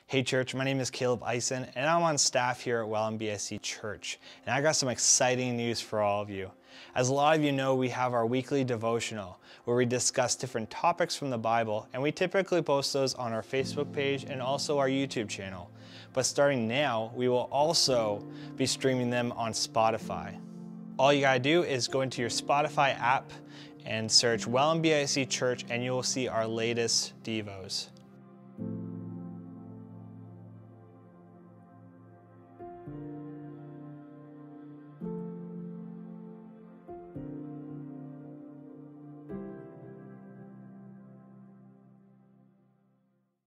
Hey church, my name is Caleb Eisen and I'm on staff here at BSC Church. And I got some exciting news for all of you. As a lot of you know, we have our weekly devotional where we discuss different topics from the Bible, and we typically post those on our Facebook page and also our YouTube channel. But starting now, we will also be streaming them on Spotify. All you gotta do is go into your Spotify app and search BSC Church and you will see our latest Devos.